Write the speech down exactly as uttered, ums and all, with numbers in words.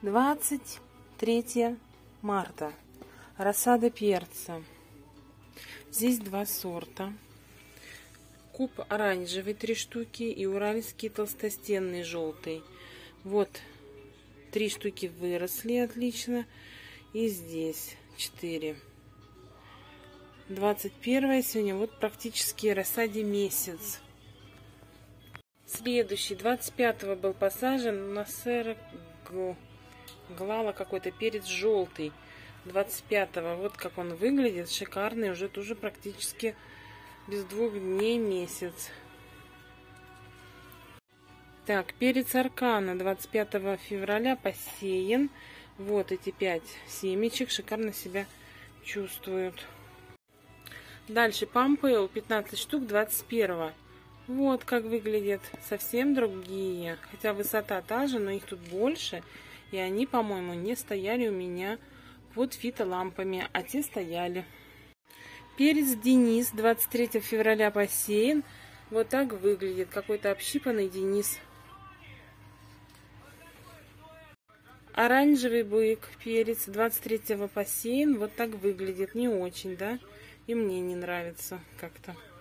двадцать третье марта. Рассада перца. Здесь два сорта. Куб оранжевый три штуки и уральский толстостенный желтый. Вот три штуки выросли отлично. И здесь четыре. двадцать первое сегодня, вот практически рассаде месяц. Следующий, двадцать пятого был посажен на сэр Глала какой-то перец желтый. двадцать пятого, вот как он выглядит, шикарный, уже тоже практически без двух дней месяц. Так, перец аркана двадцать пятого февраля посеян. Вот эти пять семечек шикарно себя чувствуют. Дальше пампейл пятнадцать штук двадцать первого. Вот как выглядят, совсем другие. Хотя высота та же, но их тут больше. И они, по-моему, не стояли у меня под фитолампами, а те стояли. Перец Денис двадцать третьего февраля посеян. Вот так выглядит, какой-то общипанный Денис. Оранжевый бык перец двадцать третьего посеян. Вот так выглядит, не очень, да? И мне не нравится как-то.